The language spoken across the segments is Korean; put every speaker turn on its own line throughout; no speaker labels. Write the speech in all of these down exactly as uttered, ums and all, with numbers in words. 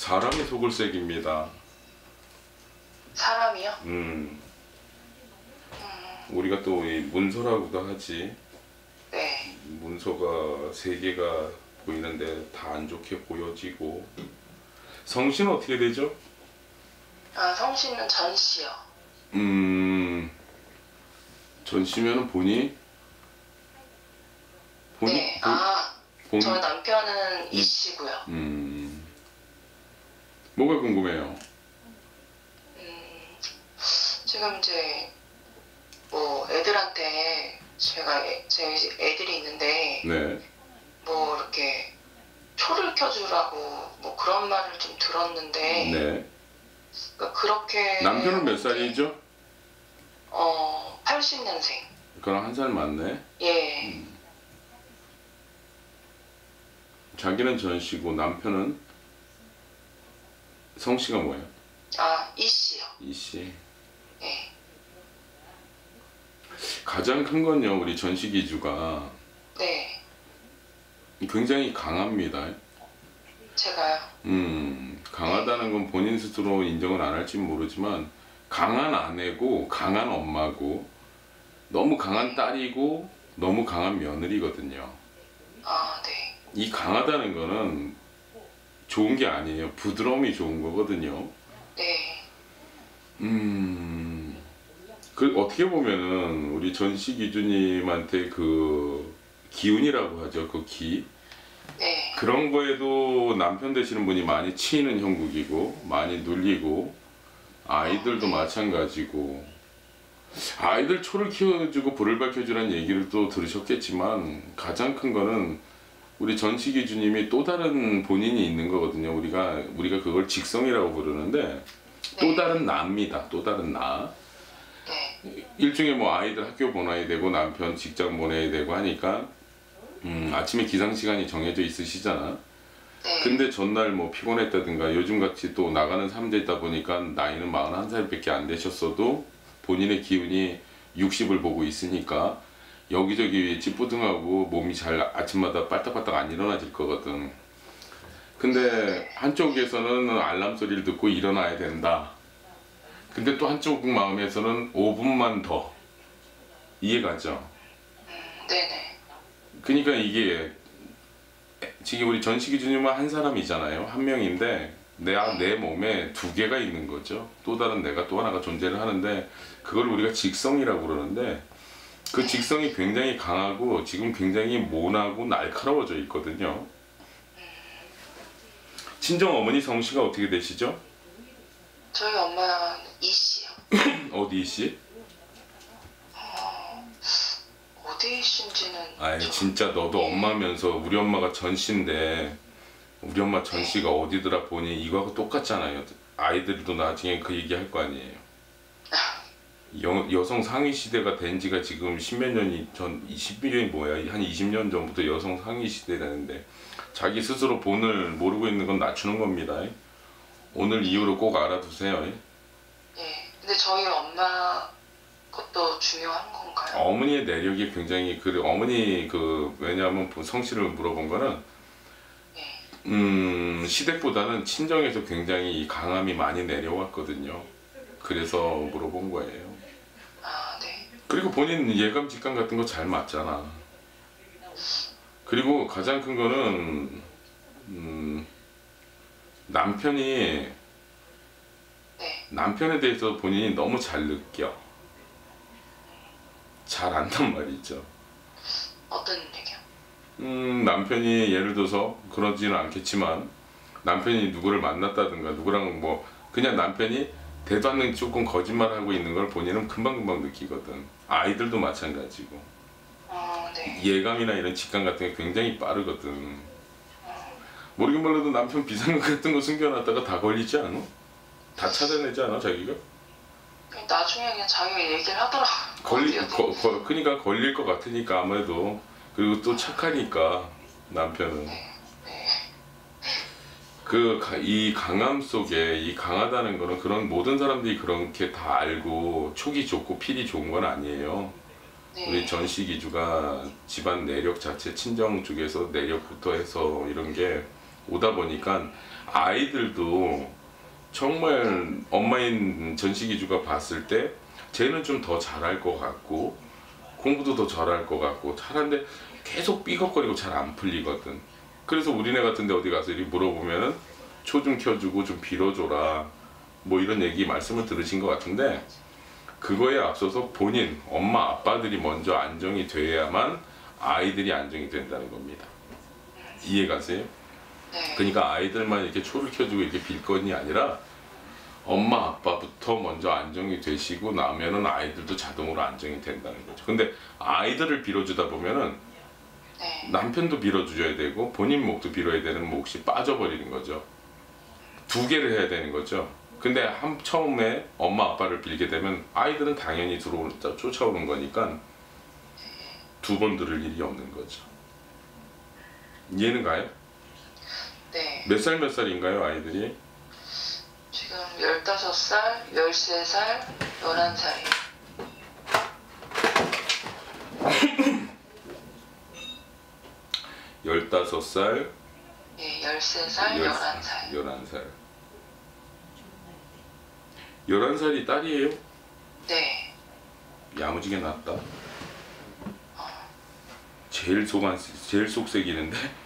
사람이 속을 새깁니다.
사람이요?
음.
음,
우리가 또 이 문서라고도 하지.
네.
문서가 세 개가 보이는데 다 안 좋게 보여지고. 성씨는 어떻게 되죠?
아, 성씨는 전씨요.
음. 전씨면은 본이 본이
네.
본,
아,
본
저희 남편은 이씨고요.
음. 뭐가 궁금해요?
음, 지금 이제 뭐 애들한테 제가 애, 제 애들이 있는데
네.
뭐 이렇게 초를 켜주라고 뭐 그런 말을 좀 들었는데
네.
그러니까 그렇게
남편은 몇
하는데,
살이죠?
어, 팔십 년생.
그럼 한 살 많네.
예.
음. 자기는 전씨고 남편은 성씨가 뭐예요?
아, 이씨요.
이씨.
예.
가장 큰 건요, 우리 전씨 기주가
네.
굉장히 강합니다.
제가요.
음, 강하다는 건 본인 스스로 인정을 안 할지 모르지만 강한 아내고 강한 엄마고 너무 강한 딸이고 너무 강한 며느리거든요.
아, 네.
이 강하다는 거는 좋은 게 아니에요. 부드러움이 좋은 거거든요.
네.
음, 그 어떻게 보면은 우리 전씨 기주님한테 그 기운이라고 하죠. 그 기.
네.
그런 거에도 남편 되시는 분이 많이 치이는 형국이고 많이 눌리고 아이들도 마찬가지고 아이들 초를 키워주고 불을 밝혀주라는 얘기를 또 들으셨겠지만 가장 큰 거는 우리 전씨 기주님이 또 다른 본인이 있는 거거든요. 우리가 우리가 그걸 직성이라고 부르는데 또
네.
다른 나입니다. 또 다른 나.
네.
일종의 뭐 아이들 학교 보내야 되고 남편 직장 보내야 되고 하니까 음, 아침에 기상 시간이 정해져 있으시잖아.
네.
근데 전날 뭐 피곤했다든가 요즘같이 또 나가는 삼재이다 보니까 나이는 마흔한 살밖에 안 되셨어도 본인의 기운이 육십을 보고 있으니까 여기저기 찌뿌둥하고 몸이 잘 아침마다 빨딱빨딱 안 일어나질 거거든. 근데 한쪽에서는 알람 소리를 듣고 일어나야 된다. 근데 또 한쪽 마음에서는 오 분만 더. 이해가죠?
음, 네네.
그러니까 이게 지금 우리 전씨 기준이면 한 사람이잖아요. 한 명인데 내, 내 몸에 두 개가 있는 거죠. 또 다른 내가 또 하나가 존재를 하는데 그걸 우리가 직성이라고 그러는데 그 직성이 굉장히 강하고 지금 굉장히 모나고 날카로워져 있거든요. 친정 어머니 성씨가 어떻게 되시죠?
저희 엄마는 이씨요.
어디씨?
어, 어디신지는
아이
저-
진짜 너도 엄마면서 우리 엄마가 전씨인데 우리 엄마 전씨가 어디더라 보니 이거하고 똑같잖아요. 아이들도 나중에 그 얘기 할 거 아니에요. 여, 여성 상위 시대가 된 지가 지금 십몇 년이 전 이십 년이 뭐야 한 이십 년 전부터 여성 상위 시대라는데 자기 스스로 본을 모르고 있는 건 낮추는 겁니다. 오늘 이후로 꼭 알아두세요.
예. 근데 저희 엄마 것도 중요한 건가요?
어머니의 내력이 굉장히 그 어머니 그 왜냐하면 성씨를 물어본 거는
예.
음 시댁보다는 친정에서 굉장히 이 강함이 많이 내려왔거든요. 그래서 물어본 거예요.
아, 네.
그리고 본인 예감 직감 같은 거 잘 맞잖아. 그리고 가장 큰 거는 음, 남편이
네.
남편에 대해서 본인이 너무 잘 느껴. 잘 안단 말이죠.
어떤 얘기요?
음, 남편이 예를 들어서 그러지는 않겠지만 남편이 누구를 만났다든가 누구랑 뭐 그냥 남편이 대도 않는 조금 거짓말하고 있는 걸 본인은 금방금방 느끼거든. 아이들도 마찬가지고.
아, 네.
예감이나 이런 직감 같은 게 굉장히 빠르거든. 모르긴 몰라도 남편 비상금 같은 거 숨겨놨다가 다 걸리지 않아? 다 찾아내지 않아 자기가?
나중에 그냥 자기가 얘기를 하더라고.
걸리,
어디, 어디.
거, 거, 그러니까 걸릴 것 같으니까 아무래도. 그리고 또 착하니까 남편은.
네. 네.
그 이 강함 속에 이 강하다는 거는 그런 모든 사람들이 그렇게 다 알고 촉이 좋고 필이 좋은 건 아니에요.
네.
우리 전씨 기주가 집안 내력 자체 친정 쪽에서 내력부터 해서 이런 게 오다 보니까 아이들도 정말 엄마인 전시기주가 봤을 때 쟤는 좀 더 잘할 것 같고 공부도 더 잘할 것 같고 잘하는데 계속 삐걱거리고 잘 안 풀리거든. 그래서 우리네 같은데 어디 가서 이렇게 물어보면은 초 좀 켜주고 좀 빌어줘라 뭐 이런 얘기 말씀을 들으신 것 같은데, 그거에 앞서서 본인 엄마 아빠들이 먼저 안정이 돼야만 아이들이 안정이 된다는 겁니다. 이해가세요?
네.
그러니까 아이들만 이렇게 초를 켜주고 이렇게 빌 건이 아니라 엄마 아빠부터 먼저 안정이 되시고 나면은 아이들도 자동으로 안정이 된다는 거죠. 근데 아이들을 빌어주다 보면은
네.
남편도 빌어줘야 되고 본인 목도 빌어야 되는 몫이 빠져버리는 거죠. 두 개를 해야 되는 거죠. 근데 한 처음에 엄마 아빠를 빌게 되면 아이들은 당연히 들어오 쫓아오는 거니까 두 번 들을 일이 없는 거죠. 이해는 가요?
네.
몇 살 몇 살인가요 아이들이?
지금 열다섯 살, 열세 살, 열한 살이요.
열다섯 살,
예, 열세 살, 열한 살.
열한 살. 열한 살이 딸이에요?
네.
야무지게 낳았다. 제일 속안 제일 속색이는데
네,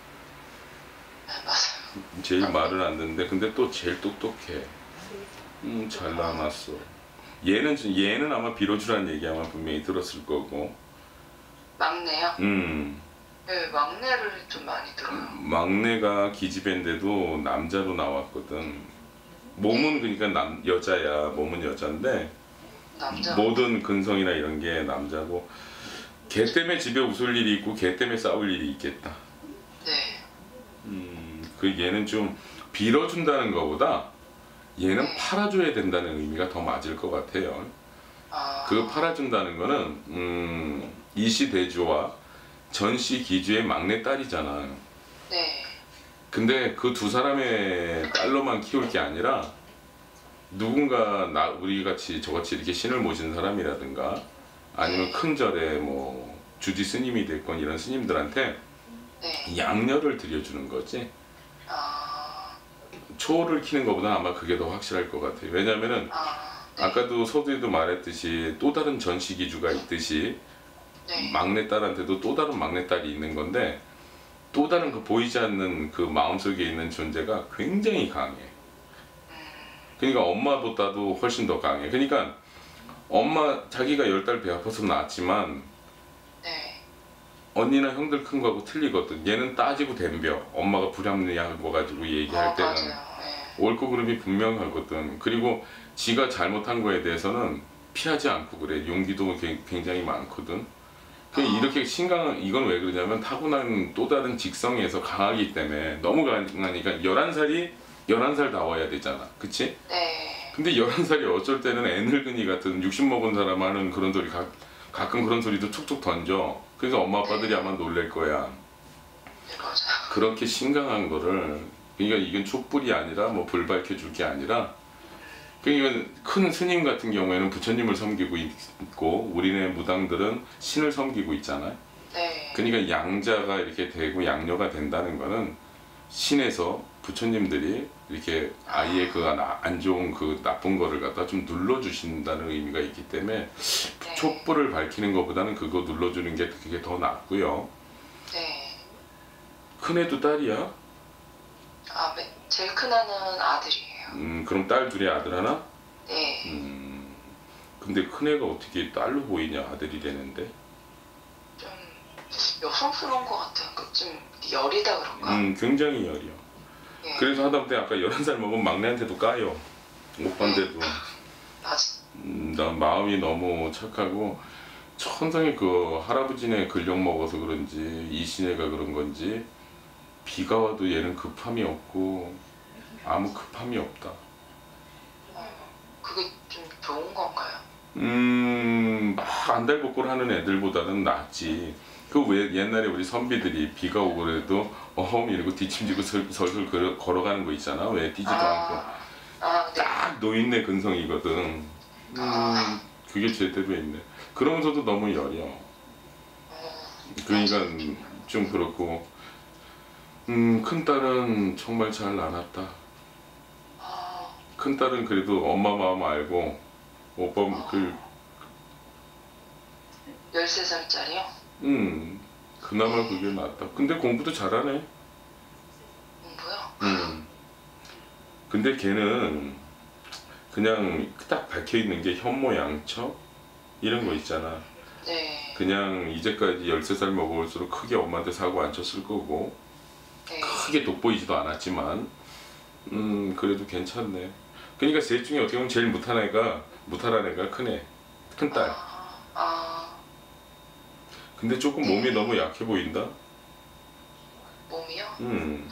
맞아요.
제일 말은 안 듣는데 근데 또 제일 똑똑해. 음, 잘 낳아놨어. 얘는 좀- 얘는 아마 빌어주라는 얘기 아마 분명히 들었을 거고.
막내요?
음,
네, 막내를 좀 많이 들어요.
막내가 기집애인데도 남자로 나왔거든. 몸은 그러니까 남 여자야. 몸은 여자인데
남자.
모든 근성이나 이런 게 남자고. 걔 때문에 집에 웃을 일이 있고 걔 때문에 싸울 일이 있겠다.
네.
음, 그 얘는 좀 빌어준다는 것보다 얘는
네.
팔아줘야 된다는 의미가 더 맞을 것 같아요.
아,
그 팔아준다는 거는 음, 이시대주와 전시기주의 막내딸이잖아.
네.
근데 그 두 사람의 딸로만 키울 게 아니라 누군가 나 우리 같이 저같이 이렇게 신을 모시는 사람이라든가 아니면 큰 절에 뭐 주지 스님이 됐건 이런 스님들한테
네.
양녀를 들여주는 거지.
아,
초를 키는 것보다 아마 그게 더 확실할 것 같아요. 왜냐면은
아, 네.
아까도 서두에도 말했듯이 또 다른 전시기주가 있듯이
네.
막내딸한테도 또 다른 막내딸이 있는 건데 또 다른 그 보이지 않는 그 마음속에 있는 존재가 굉장히 강해. 그러니까 엄마보다도 훨씬 더 강해. 그러니까 엄마 자기가 열 달 배 아파서 낳았지만
네.
언니나 형들 큰 거하고 틀리거든. 얘는 따지고 덤벼. 엄마가 불합리한 거 가지고 얘기할
어,
때는
맞아요. 네.
옳고 그름이 분명하거든. 그리고 지가 잘못한 거에 대해서는 피하지 않고 그래. 용기도 개- 굉장히 많거든. 그 이렇게 신강 이건 왜 그러냐면 타고난 또 다른 직성에서 강하기 때문에 너무 강하니까 열한 살이 열한 살 나와야 되잖아. 그치?
네.
근데 열한 살이 어쩔 때는 애늙은이 같은 육십 먹은 사람 하는 그런 소리 가, 가끔 그런 소리도 툭툭 던져. 그래서 엄마 아빠들이 아마 놀랄 거야.
네, 맞아요.
그렇게 신강한 거를 그러니까 이건 촛불이 아니라 뭐 불 밝혀줄 게 아니라 그러니까 큰 스님 같은 경우에는 부처님을 섬기고 있고 우리네 무당들은 신을 섬기고 있잖아요.
네.
그러니까 양자가 이렇게 되고 양녀가 된다는 거는 신에서 부처님들이 이렇게 아이의 그 안 좋은 그 나쁜 거를 갖다 좀 눌러주신다는 의미가 있기 때문에
네.
촛불을 밝히는 것보다는 그거 눌러주는 게 그게 더 낫고요.
네.
큰애도 딸이야?
아, 네. 제일 큰 애는 아들이에요.
음, 그럼 딸 둘이 아들 하나?
네.
음, 근데 큰애가 어떻게 딸로 보이냐 아들이 되는데?
좀 여성스러운 것 같아요. 그 좀 열이다 그런가?
음, 굉장히 열이요.
예.
그래서 하다못해 아까 열한 살 먹은 막내한테도 까요. 오빠인데도.
맞아.
음, 난 마음이 너무 착하고 천상의 그 할아버지네 근력 먹어서 그런지 이신애가 그런 건지 비가 와도 얘는 급함이 없고 아무 급함이 없다.
어, 그게 좀 좋은 건가요?
음, 막 안달복골 하는 애들보다는 낫지. 그 왜 옛날에 우리 선비들이 비가 오고 그래도 어험 이러고 뒷짐지고 설- 설설 걸어, 걸어가는 거 있잖아. 왜 뛰지도 않고.
아, 아, 네.
딱 노인네 근성이거든. 음, 그게 제대로 있네. 그러면서도 너무 여려.
어,
그러니까 좀 그렇고 음, 큰딸은 정말 잘 나눴다.
아,
큰딸은 그래도 엄마 마음 알고 오빠 그
열세 살짜리요?
음, 그나마 그게 낫다. 근데 공부도 잘하네.
공부요?
음. 근데 걔는 그냥 딱 박혀있는 게 현모양처 이런 거 있잖아.
네.
그냥 이제까지 열세 살 먹을수록 크게 엄마한테 사고 안 쳤을 거고
네.
크게 돋보이지도 않았지만 음 그래도 괜찮네. 그러니까 셋 중에 어떻게 보면 제일 못한 애가 못한 애가 큰애 큰딸.
아, 아,
근데 조금 몸이 너무 약해 보인다.
몸이요?
음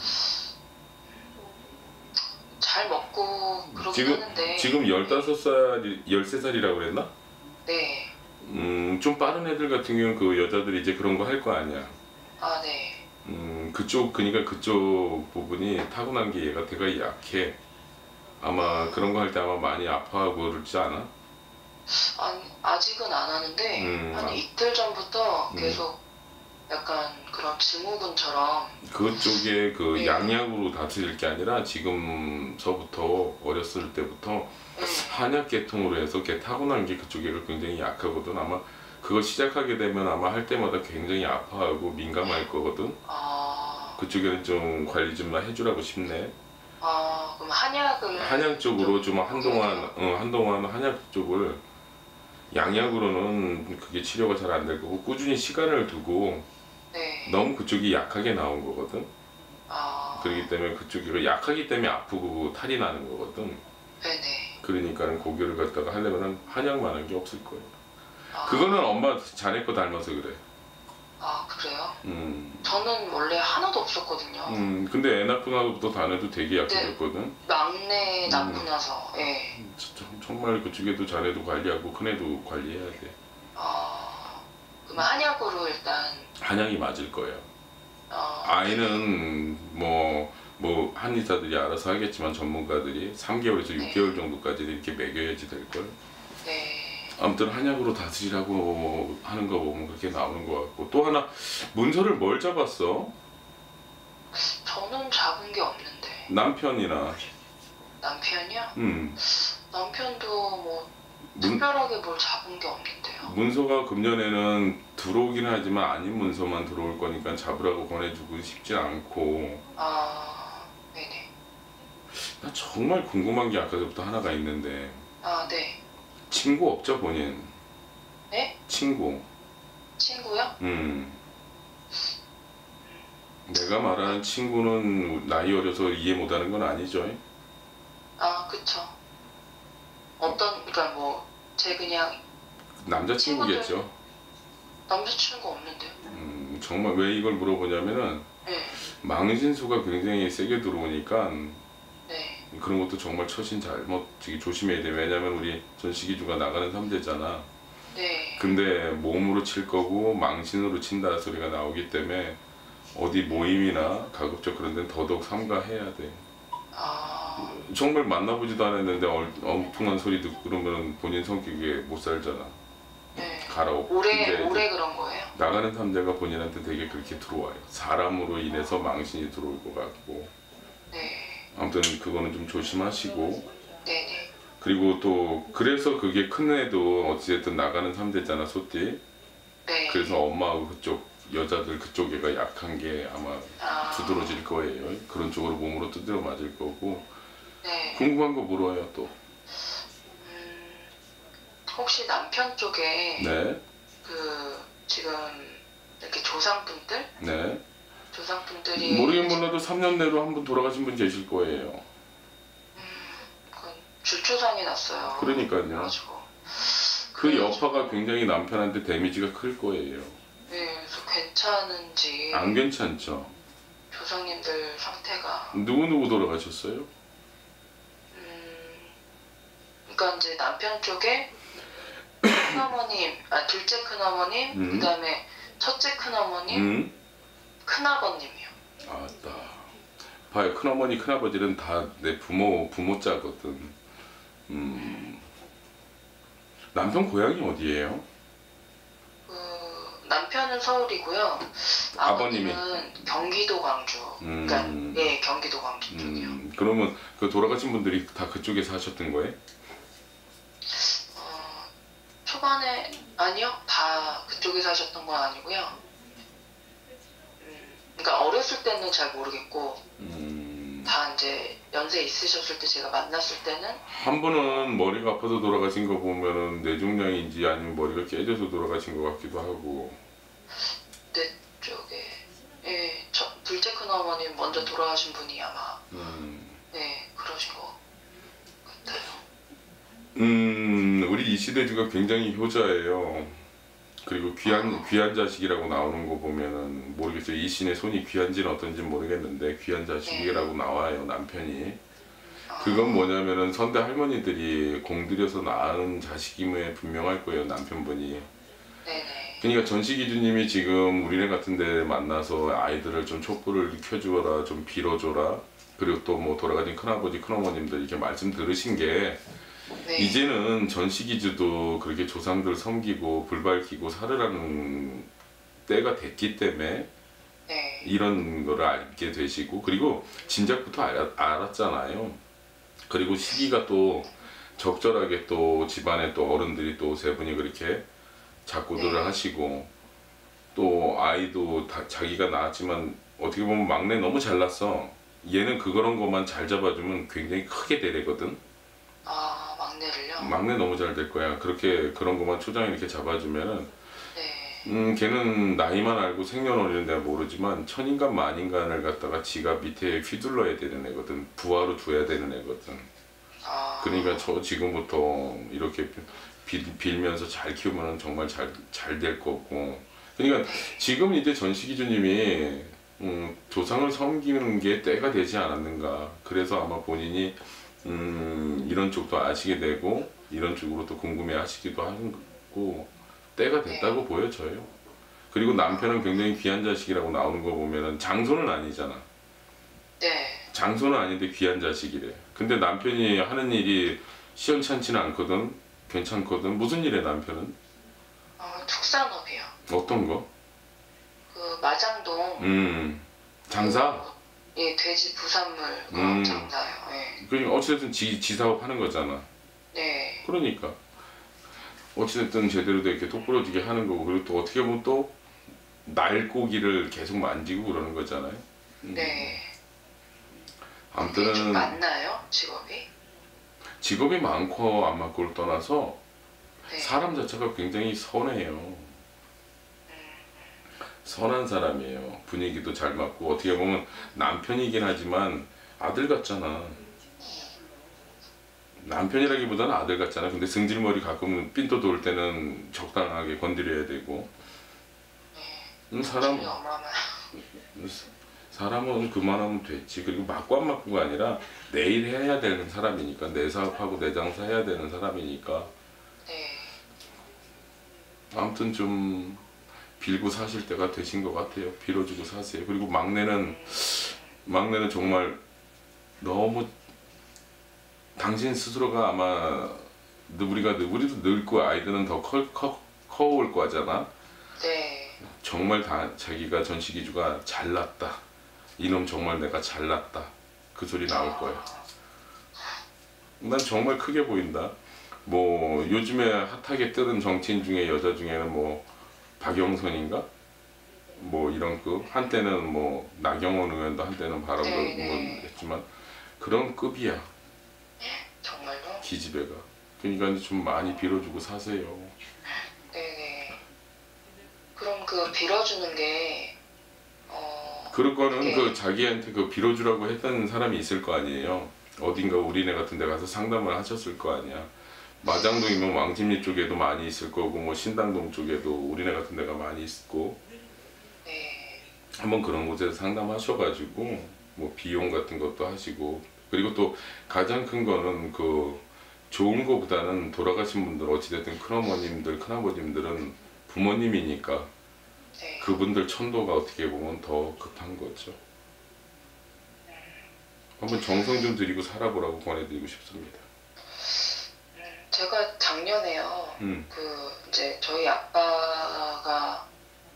잘 먹고 그러긴
지금
하는데.
지금 열다섯 살 열세 살이라고 그랬나?
네.
음좀 빠른 애들 같은 경우는 그 여자들이 이제 그런 거 할 거 아니야.
아, 네.
음 그쪽 그러니까 그쪽 부분이 타고난 게 얘가 되게 약해. 아마 그런 거 할 때 아마 많이 아파하고 그러지 않아?
아니, 아직은 안 하는데
음,
한
아.
이틀 전부터
음.
계속 약간 그런 증후군처럼.
그쪽에 그
네.
양약으로 다스릴 게 아니라 지금서부터 어렸을 때부터
네.
한약 계통으로 해서 걔 타고난 게 그쪽에가 굉장히 약하거든. 아마 그거 시작하게 되면 아마 할 때마다 굉장히 아파하고 민감할 거거든.
아,
그쪽에는 좀 관리 좀 해주라고 싶네.
아, 그럼 한약을.
한약 쪽으로 좀 한동안 어, 한동안 한약 쪽을 양약으로는 그게 치료가 잘 안 될 거고 꾸준히 시간을 두고
네.
너무 그쪽이 약하게 나온 거거든.
아,
그렇기 때문에 그쪽이 약하기 때문에 아프고 탈이 나는 거거든.
네네.
그러니까는 고교를 갖다가 하려면 한약만한 게 없을 거예요.
아,
그거는 엄마 자네 거 닮아서 그래.
아, 그래요?
음,
저는 원래 하나도 없었거든요.
음, 근데 애 낳고 나서부터 자네도 되게 약해졌거든.
막내 낳고
음.
나서, 예.
진짜 정말 그쪽에도 자네도 관리하고 큰애도 관리해야 돼.
아, 그럼 한약으로 일단,
한약이 맞을 거예요.
어,
아이는 뭐, 뭐 한의사들이 알아서 하겠지만 전문가들이 삼 개월에서 육 개월 정도까지 이렇게 먹여야지 될걸.
네.
아무튼 한약으로 다스리라고 하는 거 보면 그렇게 나오는 것 같고. 또 하나 문서를 뭘 잡았어?
저는 잡은 게 없는데.
남편이나
남편이요?
음,
남편도 뭐,
문,
특별하게 뭘 잡은 게 없는데요.
문서가 금년에는 들어오긴 하지만 아닌 문서만 들어올 거니까 잡으라고 권해주고 싶지 않고.
아, 네네.
나 정말 궁금한 게 아까부터 하나가 있는데
아, 네.
친구 없죠 본인?
네?
친구.
친구요?
음. 내가 말하는 친구는 나이 어려서 이해 못하는 건 아니죠?
아, 그쵸. 어떤, 그러니까 뭐, 제 그냥
남자친구겠죠?
남자친구 없는데요.
음, 정말 왜 이걸 물어보냐면은
네,
망신수가 굉장히 세게 들어오니까
네,
그런 것도 정말 처신 잘못 되게 조심해야 돼. 왜냐면 우리 전시기주가 나가는 삼재잖아.
네.
근데 몸으로 칠 거고 망신으로 친다 소리가 나오기 때문에 어디 모임이나 가급적 그런 데는 더더욱 삼가해야 돼.
아,
정말 만나보지도 않았는데 얼- 엉뚱한 소리 듣고 그러면 본인 성격에 못 살잖아.
네.
가라오.
올해,
근데
올해 그런 거예요?
나가는 삼재가 본인한테 되게 그렇게 들어와요. 사람으로 인해서 망신이 들어올 것 같고.
네,
아무튼 그거는 좀 조심하시고.
네네.
그리고 또 그래서 그게 큰 애도 어찌됐든 나가는 삼재잖아 소띠.
네.
그래서 엄마하고 그쪽 여자들 그쪽 애가 약한 게 아마
아,
두드러질 거예요. 그런 쪽으로 몸으로 두드려 맞을 거고.
네.
궁금한 거 물어요 또.
음, 혹시 남편 쪽에
네,
그 지금 이렇게 조상분들?
네.
조상분들이
모르긴 몰라도 삼 년 내로 한 분 돌아가신 분 계실 거예요.
그 주초상이 났어요.
그러니까요.
그래가지고
그
그래가지고-
여파가 굉장히 남편한테 데미지가 클 거예요.
네, 그래서 괜찮은지
안 괜찮죠?
조상님들 상태가
누구누구 돌아가셨어요?
음, 그러니까 이제 남편 쪽에 큰어머님, 아 둘째 큰어머님,
음.
그다음에 첫째 큰어머님,
응?
큰아버님이요.
아따. 봐요. 큰어머니, 큰아버지는 다 내 부모, 부모자거든. 음. 남편 고향이 어디예요?
그 남편은 서울이고요.
아버님이?
아버님은 경기도 광주.
음.
그러니까 예, 경기도 광주 쪽이요.
음, 그러면 그 돌아가신 분들이 다 그쪽에 사셨던 거예요?
어, 초반에 아니요, 다 그쪽에 사셨던 건 아니고요. 음, 그러니까 어렸을 때는 잘 모르겠고
음,
다 이제 연세 있으셨을 때 제가 만났을 때는
한 분은 머리가 아파서 돌아가신 거 보면은 뇌종양인지 아니면 머리가 깨져서 돌아가신 것 같기도 하고.
내 쪽에 예, 저, 둘째 큰 어머님 먼저 돌아가신 분이 아마
음,
네 그러신 것 같아요.
음, 우리 이시대주가 굉장히 효자예요. 그리고 귀한 귀한 자식이라고 나오는 거 보면은 모르겠어요. 이신의 손이 귀한지는 어떤지 모르겠는데 귀한 자식이라고 나와요, 남편이. 그건 뭐냐면은 선대 할머니들이 공들여서 낳은 자식임에 분명할 거예요, 남편분이.
네네.
그러니까 전시기주님이 지금 우리네 같은 데 만나서 아이들을 좀 촛불을 켜주어라, 좀 빌어줘라, 그리고 또 뭐 돌아가신 큰아버지 큰어머님들 이렇게 말씀 들으신 게
네.
이제는 전시기주도 그렇게 조상들 섬기고 불 밝히고 살으라는 때가 됐기 때문에
네.
이런 거를 알게 되시고, 그리고 진작부터 알, 알았잖아요. 그리고 시기가 또 적절하게 또 집안에 또 어른들이 또 세 분이 그렇게 작고들을
네.
하시고, 또 아이도 다 자기가 낳았지만 어떻게 보면 막내 너무 잘났어. 얘는 그런 것만 잘 잡아주면 굉장히 크게 되거든.
아 막내를요?
막내 너무 잘 될 거야. 그렇게 그런 것만 초장에 이렇게 잡아주면은
네.
음 걔는 나이만 알고 생년월일은 내가 모르지만 천인간 만인간을 갖다가 지가 밑에 휘둘러야 되는 애거든. 부하로 둬야 되는 애거든.
아
그러니까 저 지금부터 이렇게 빌, 빌면서 잘 키우면 정말 잘 잘 될 거고. 그러니까 지금 이제 전시기주님이 음, 조상을 섬기는 게 때가 되지 않았는가. 그래서 아마 본인이 음, 이런 쪽도 아시게 되고 이런 쪽으로 또 궁금해 하시기도 하고 때가 됐다고
네.
보여져요. 그리고 남편은 굉장히 귀한 자식이라고 나오는 거 보면은 장손은 아니잖아.
네.
장손은 아닌데 귀한 자식이래. 근데 남편이 하는 일이 시원찮지는 않거든. 괜찮거든. 무슨 일해 남편은?
어, 축산업이요.
어떤 거?
그 마장동
음, 장사?
그, 예, 돼지 부산물 그
음.
장사요. 예.
그러니까 어찌됐든 지, 지 사업 하는 거잖아.
네.
그러니까 어찌됐든 제대로 이렇게 똑부러지게 하는 거고, 그리고 또 어떻게 보면 또 날고기를 계속 만지고 그러는 거잖아요. 음.
네. 그게 좀
아무튼
많나요? 직업이?
직업이 많고 안 많고를 떠나서
네.
사람 자체가 굉장히 선해요. 선한 사람이에요. 분위기도 잘 맞고, 어떻게 보면 남편이긴 하지만 아들 같잖아. 남편이라기보다는 아들 같잖아. 근데 승질머리 가끔 삔또 돌 때는 적당하게 건드려야 되고. 음, 사람,
소리가 어마어마해요.
사람은 그만하면 됐지. 그리고 맞고 안 맞고가 아니라 내일 해야 되는 사람이니까, 내 사업하고 내 장사 해야 되는 사람이니까.
네.
아무튼 좀 빌고 사실 때가 되신 것 같아요. 빌어주고 사세요. 그리고 막내는 막내는 정말 너무 당신 스스로가 아마 우리가 우리도 늙고 아이들은 더 커, 커, 커올 거잖아.
네.
정말 다 자기가 전시기주가 잘났다. 이놈 정말 내가 잘났다. 그 소리 나올 거야. 난 정말 크게 보인다. 뭐 요즘에 핫하게 뜨는 정치인 중에 여자 중에는 뭐 박영선인가? 뭐 이런 급, 한때는 뭐 나경원 의원도 한때는 발언을
네, 네.
했지만 그런 급이야.
정말요?
기집애가. 그러니까 좀 많이 빌어주고 사세요.
네네. 그럼 그 빌어주는 게 어.
그럴 거는
네.
그 자기한테 그 빌어주라고 했던 사람이 있을 거 아니에요. 어딘가 우리네 같은 데 가서 상담을 하셨을 거 아니야. 마장동이면 왕십리 쪽에도 많이 있을 거고, 뭐 신당동 쪽에도 우리네 같은 데가 많이 있고.
네.
한번 그런 곳에서 상담하셔가지고 뭐 비용 같은 것도 하시고, 그리고 또 가장 큰 거는 그 좋은 거보다는 돌아가신 분들, 어찌됐든 큰어머님들 큰아버님들은 부모님이니까
네.
그분들 천도가 어떻게 보면 더 급한 거죠. 한번 정성 좀 들이고 살아보라고 권해드리고 싶습니다.
제가 작년에요.
음.
그 이제 저희 아빠가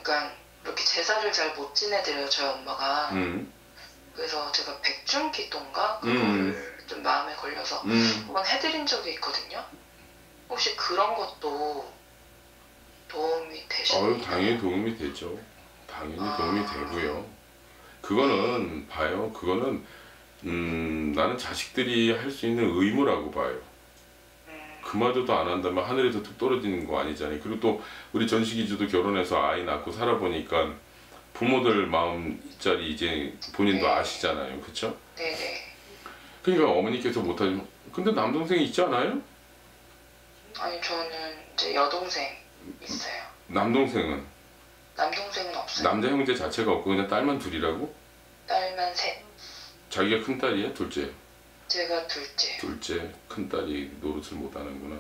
그러니까 이렇게 제사를 잘 못 지내드려요 저희 엄마가.
음.
그래서 제가 백중기도인가 그거를
음.
좀 마음에 걸려서
음.
한번 해드린 적이 있거든요. 혹시 그런 것도 도움이 되시나요?
어유 당연히 도움이 되죠. 당연히
아.
도움이 되고요. 그거는 봐요. 그거는 음, 나는 자식들이 할 수 있는 의무라고 봐요.
음,
그마저도 안 한다면 하늘에서 뚝 떨어지는 거 아니잖아요. 그리고 또 우리 전식이주도 결혼해서 아이 낳고 살아보니까 부모들 마음짜리 이제 본인도
네.
아시잖아요. 그쵸?
네네.
그러니까 어머니께서 못하지만 근데 남동생이 있지 않아요?
아니 저는 이제 여동생 있어요.
남동생은?
남동생은 없어요.
남자 형제 자체가 없고 그냥 딸만 둘이라고?
딸만 셋.
자기가 큰 딸이야? 둘째?
제가 둘째.
둘째 큰 딸이 노릇을 못하는구나.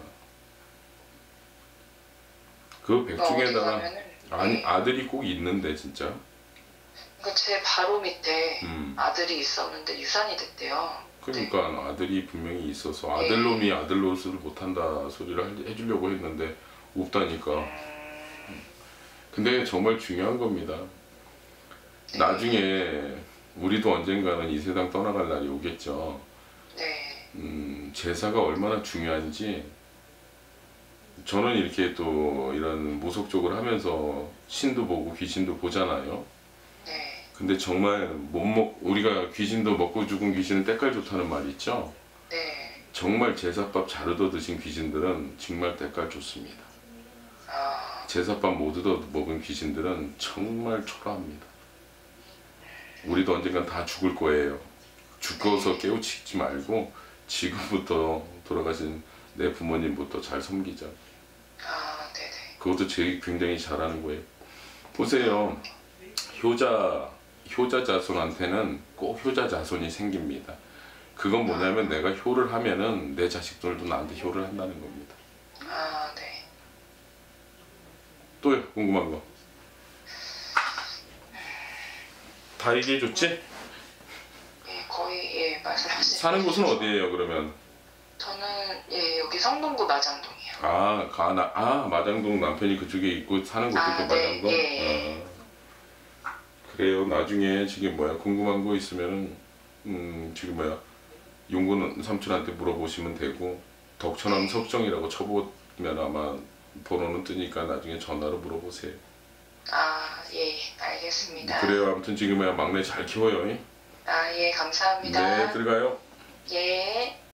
그
그러니까 어디
백중에다가
가면은
아니
네.
아들이 꼭 있는데 진짜.
그러니까 제 바로 밑에
음.
아들이 있었는데 유산이 됐대요.
그러니까 아들이 분명히 있어서 아들놈이 아들 노릇을 못한다 소리를 할- 해주려고 했는데 없다니까.
음,
근데 정말 중요한 겁니다.
네.
나중에 우리도 언젠가는 이 세상 떠나갈 날이 오겠죠.
네.
음, 제사가 얼마나 중요한지 저는 이렇게 또 이런 무속적으로 하면서 신도 보고 귀신도 보잖아요.
네.
근데 정말 못 먹, 우리가 귀신도 먹고 죽은 귀신은 때깔 좋다는 말이 있죠.
네.
정말 제사밥 잘 얻어 드신 귀신들은 정말 때깔 좋습니다.
아,
제사밥 못 얻어 먹은 귀신들은 정말 초라합니다. 우리도 언젠간 다 죽을 거예요. 죽어서 깨우치지 말고 지금부터 돌아가신 내 부모님부터 잘 섬기자.
아, 네네.
그것도 제일 굉장히 잘하는 거예요. 보세요. 효자, 효자 자손한테는 꼭 효자 자손이 생깁니다. 그건 뭐냐면 내가 효를 하면은 내 자식들도 나한테 효를 한다는 겁니다.
아, 네.
또요? 궁금한 거? 다 얘기해 줬지?
예, 거의 예 말씀하신.
사는 곳은 어디예요 그러면?
저는 예 여기 성동구 마장동이요.
아, 가나, 아, 마장동 남편이 그쪽에 있고 사는 곳도
아,
또
네,
마장동?
예.
아, 그래요. 나중에 지금 뭐야 궁금한 거 있으면은 음, 지금 뭐야 용군 삼촌한테 물어보시면 되고 덕천암 석정이라고 쳐보면 아마 번호는 뜨니까 나중에 전화로 물어보세요.
아, 예, 알겠습니다.
그래요. 아무튼 지금 뭐야 막내 잘 키워요. 잉?
아, 예, 감사합니다.
네, 들어가요.
예.